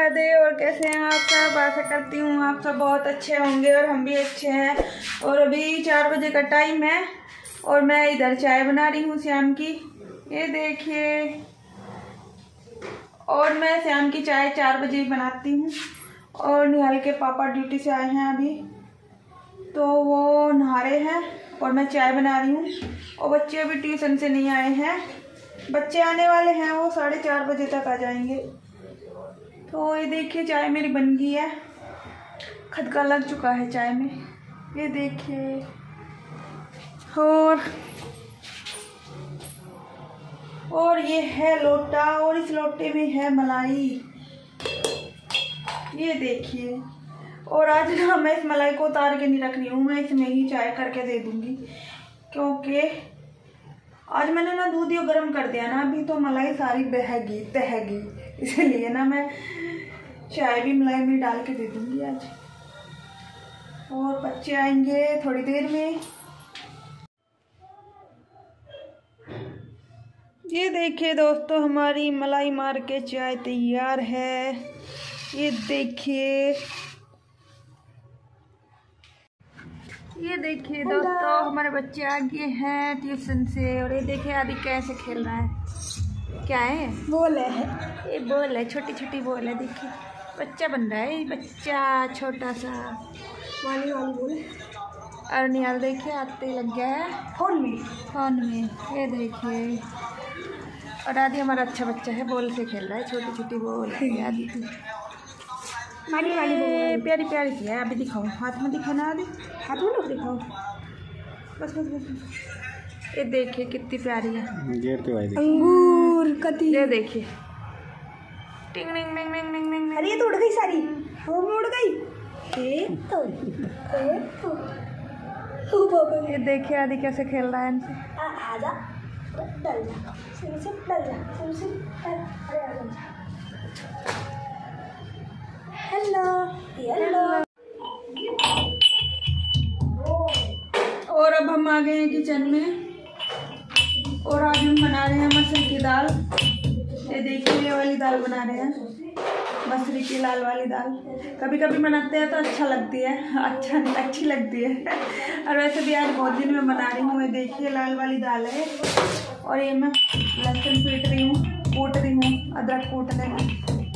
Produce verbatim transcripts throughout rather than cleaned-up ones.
राधे। और कैसे हैं आप सब? आशा करती हूँ आप सब बहुत अच्छे होंगे और हम भी अच्छे हैं। और अभी चार बजे का टाइम है और मैं इधर चाय बना रही हूँ शाम की, ये देखिए। और मैं शाम की चाय चार बजे बनाती हूँ। और निहाल के पापा ड्यूटी से आए हैं अभी, तो वो नहा रहे हैं और मैं चाय बना रही हूँ। और बच्चे अभी ट्यूशन से नहीं आए हैं, बच्चे आने वाले हैं, वो साढ़े चार बजे तक आ जाएंगे। तो ये देखिए चाय मेरी बन गई है, खदका लग चुका है चाय में, ये देखिए। और और ये है लोटा और इस लोटे में है मलाई, ये देखिए। और आज ना मैं इस मलाई को उतार के नहीं रख रही हूँ, मैं इसमें ही चाय करके दे दूँगी, क्योंकि आज मैंने ना दूध यो गर्म कर दिया ना अभी, तो मलाई सारी बहेगी तहेगी, इसलिए ना मैं चाय भी मलाई में डाल के दे दूँगी आज। और बच्चे आएंगे थोड़ी देर में। ये देखिए दोस्तों, हमारी मलाई मार के चाय तैयार है, ये देखिए। ये देखिए दोस्तों, हमारे बच्चे आ गए हैं ट्यूशन से। और ये देखिए आदि कैसे खेल रहा है, क्या है? बॉल है, ये बॉल है, छोटी छोटी बॉल है। देखिए बच्चा बन रहा है, बच्चा छोटा सा वाली वाली बॉल। और निहाल देखिए आते लग गया है फोन में फोन में ये देखिए। और आदि हमारा अच्छा बच्चा है, बॉल से खेल रहा है, छोटी छोटी बॉल है आदि की, मारी वाली बॉल, प्यारी प्यारी सी है। अभी दिखाओ, हाथ में दिखाओ ना आदि, हाथ में लोग दिखाओ, बस बस बस। ये देखिए कितनी प्यारी है, अंगूर कती, ये देखिए। टिंग टिंग टिंग टिंग टिंग टिंग। अरे ये तो उड़ गई सारी, हवा में उड़ गई। ये तो ये देखिए आदि कैसे खेल रहा है इनसे। आजा डल जा, सिर से डल जा, सिर से अरे आ जा। Hello hello. और अब हम आ गए हैं किचन में और आज हम बना रहे हैं मसूर की दाल। ये देखिए ये वाली दाल बना रहे हैं, मसूरी की लाल वाली दाल। कभी कभी बनाते हैं तो अच्छा लगती है, अच्छा अच्छी लगती है। और वैसे भी आज बहुत दिन में बना रही हूँ। ये देखिए लाल वाली दाल है। और ये मैं लहसुन पीट रही हूँ, कूट रही हूँ, अदरक कूट रही हूँ।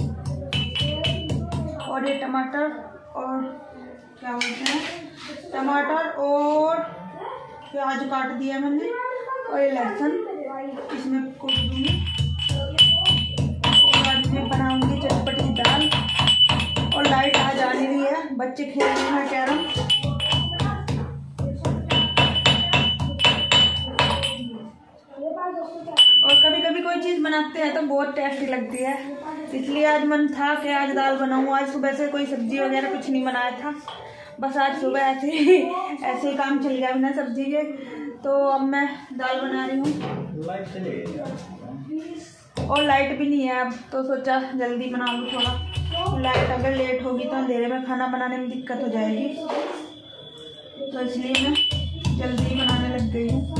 और ये टमाटर और क्या बोलते हैं, टमाटर और प्याज काट दिया मैंने, और ये लहसुन इसमें कूट दूँगी। और आज मैं बनाऊँगी चटपटी दाल। और लाइट आज आ रही है, बच्चे खेल रहे हैं कैरम। और कभी कभी कोई चीज़ बनाते हैं तो बहुत टेस्टी लगती है, इसलिए आज मन था कि आज दाल बनाऊँ। आज सुबह से कोई सब्जी वगैरह कुछ नहीं बनाया था, बस आज सुबह ऐसे ही ऐसे ही काम चल गया बिना सब्जी के। तो अब मैं दाल बना रही हूँ और लाइट भी नहीं है अब, तो सोचा जल्दी बना लूँ थोड़ा। लाइट अगर लेट होगी तो अंधेरे में खाना बनाने में दिक्कत हो जाएगी, तो इसलिए मैं जल्दी बनाने लग गई हूँ।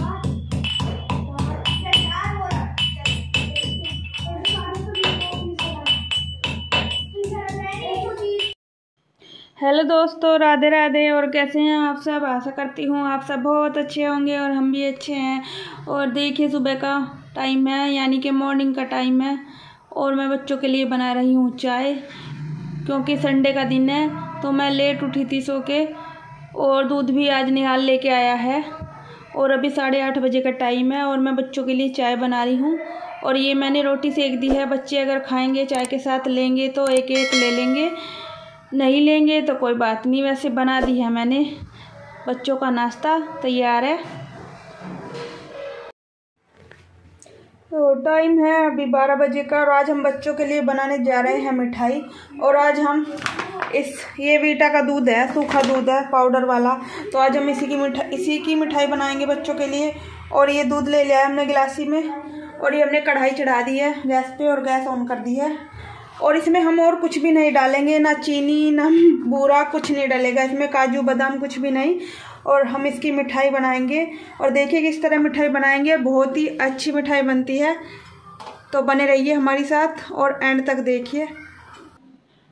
हेलो दोस्तों, राधे राधे। और कैसे हैं आप सब? आशा करती हूँ आप सब बहुत अच्छे होंगे और हम भी अच्छे हैं। और देखिए सुबह का टाइम है, यानी कि मॉर्निंग का टाइम है, और मैं बच्चों के लिए बना रही हूँ चाय, क्योंकि संडे का दिन है तो मैं लेट उठी थी सो के। और दूध भी आज निहाल लेके आया है। और अभी साढ़े आठ बजे का टाइम है और मैं बच्चों के लिए चाय बना रही हूँ। और ये मैंने रोटी सेक दी है, बच्चे अगर खाएँगे चाय के साथ लेंगे तो एक एक ले लेंगे, नहीं लेंगे तो कोई बात नहीं। वैसे बना दी है मैंने, बच्चों का नाश्ता तैयार है। तो टाइम है अभी बारह बजे का और आज हम बच्चों के लिए बनाने जा रहे हैं मिठाई। और आज हम इस ये वीटा का दूध है, सूखा दूध है पाउडर वाला, तो आज हम इसी की मिठाई इसी की मिठाई बनाएंगे बच्चों के लिए। और ये दूध ले लिया है हमने गिलासी में, और ये हमने कढ़ाई चढ़ा दी है गैस पे और गैस ऑन कर दी है। और इसमें हम और कुछ भी नहीं डालेंगे, ना चीनी ना बूरा, कुछ नहीं डालेगा इसमें, काजू बादाम कुछ भी नहीं। और हम इसकी मिठाई बनाएंगे और देखिए किस तरह मिठाई बनाएंगे, बहुत ही अच्छी मिठाई बनती है। तो बने रहिए हमारे साथ और एंड तक देखिए।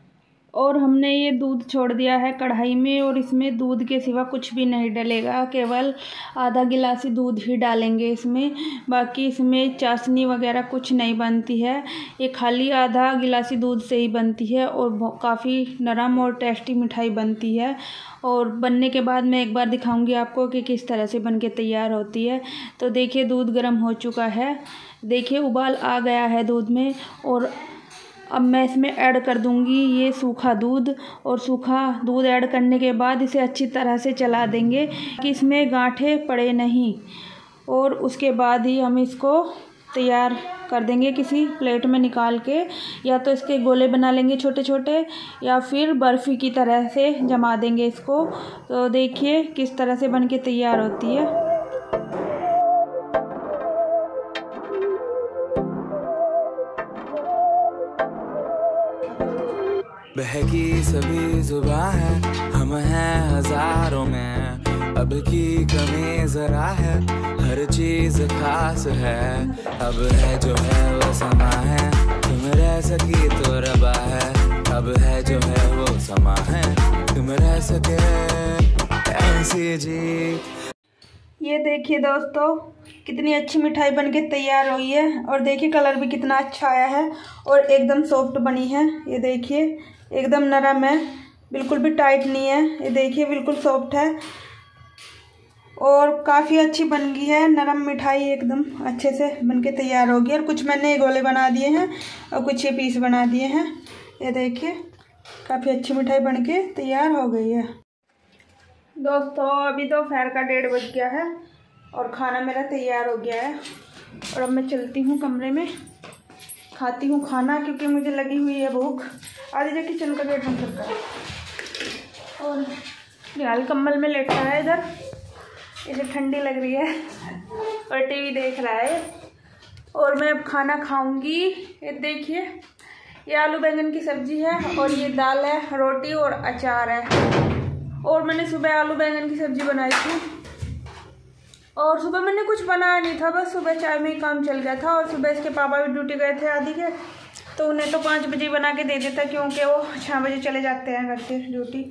और हमने ये दूध छोड़ दिया है कढ़ाई में और इसमें दूध के सिवा कुछ भी नहीं डलेगा, केवल आधा गिलास ही दूध ही डालेंगे इसमें। बाकी इसमें चाशनी वगैरह कुछ नहीं बनती है, ये खाली आधा गिलासी दूध से ही बनती है और काफ़ी नरम और टेस्टी मिठाई बनती है। और बनने के बाद मैं एक बार दिखाऊंगी आपको कि किस तरह से बनके तैयार होती है। तो देखिए दूध गर्म हो चुका है, देखिए उबाल आ गया है दूध में। और अब मैं इसमें ऐड कर दूंगी ये सूखा दूध, और सूखा दूध ऐड करने के बाद इसे अच्छी तरह से चला देंगे कि इसमें गांठें पड़े नहीं। और उसके बाद ही हम इसको तैयार कर देंगे किसी प्लेट में निकाल के, या तो इसके गोले बना लेंगे छोटे छोटे, या फिर बर्फ़ी की तरह से जमा देंगे इसको। तो देखिए किस तरह से बनके तैयार होती है। बहकी सभी जुबां है, हम हैं हजारों में, अब की कमी जरा है, हर चीज खास है। अब है जो है वो समा है, तुम रह सकी तो रबा है। अब है जो है वो समा है, तुम रह सके ऐसी जी। ये देखिए दोस्तों कितनी अच्छी मिठाई बनके तैयार हुई है, और देखिए कलर भी कितना अच्छा आया है और एकदम सॉफ्ट बनी है। ये देखिए एकदम नरम है, बिल्कुल भी टाइट नहीं है। ये देखिए बिल्कुल सॉफ्ट है और काफ़ी अच्छी बन गई है। नरम मिठाई एकदम अच्छे से बनके तैयार होगी। और कुछ मैंने गोले बना दिए हैं और कुछ ये पीस बना दिए हैं। ये देखिए काफ़ी अच्छी मिठाई बनके तैयार हो गई है। दोस्तों अभी दोपहर का डेढ़ बज गया है और खाना मेरा तैयार हो गया है। और अब मैं चलती हूँ कमरे में, खाती हूँ खाना, क्योंकि मुझे लगी हुई है भूख। आधी जगह किचन का गेट बंद करता है और निहाल कम्बल में लेटा है इधर, इसे ठंडी लग रही है और टीवी देख रहा है। और मैं अब खाना खाऊंगी। ये देखिए ये आलू बैंगन की सब्जी है और ये दाल है, रोटी और अचार है। और मैंने सुबह आलू बैंगन की सब्जी बनाई थी और सुबह मैंने कुछ बनाया नहीं था, बस सुबह चाय में ही काम चल गया था। और सुबह इसके पापा भी ड्यूटी गए थे आदि के, तो उन्हें तो पाँच बजे बना के दे देता, क्योंकि वो छः बजे चले जाते हैं घर से ड्यूटी।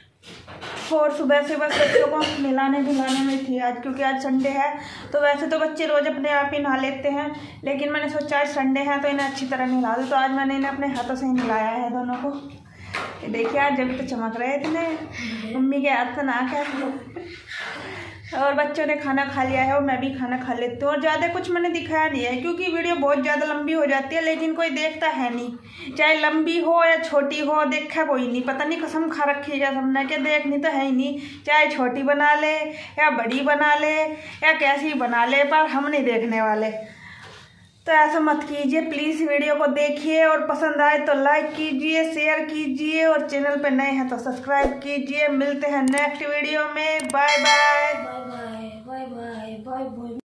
और सुबह से बस बच्चों को नहलाने धुलाने में थी आज, क्योंकि आज संडे है। तो वैसे तो बच्चे रोज़ अपने आप ही नहा लेते हैं, लेकिन मैंने सोचा आज संडे है तो इन्हें अच्छी तरह नहला दूँ। तो आज मैंने इन्हें अपने हाथों से ही नहलाया है दोनों को। ये देखिए आज जब तो चमक रहे इतने, मम्मी के हाथ तो नाक है। और बच्चों ने खाना खा लिया है और मैं भी खाना खा लेती हूँ। और ज़्यादा कुछ मैंने दिखाया नहीं है, क्योंकि वीडियो बहुत ज़्यादा लंबी हो जाती है, लेकिन कोई देखता है नहीं। चाहे लंबी हो या छोटी हो, देखा कोई नहीं। पता नहीं कसम खा रखी है सबने कि देखनी तो है ही नहीं। चाहे छोटी बना ले या बड़ी बना ले या कैसी बना ले, पर हम नहीं देखने वाले। तो ऐसा मत कीजिए प्लीज़, वीडियो को देखिए और पसंद आए तो लाइक कीजिए, शेयर कीजिए और चैनल पे नए हैं तो सब्सक्राइब कीजिए। मिलते हैं नेक्स्ट वीडियो में। Bye bye bye bye bye bye bye bye.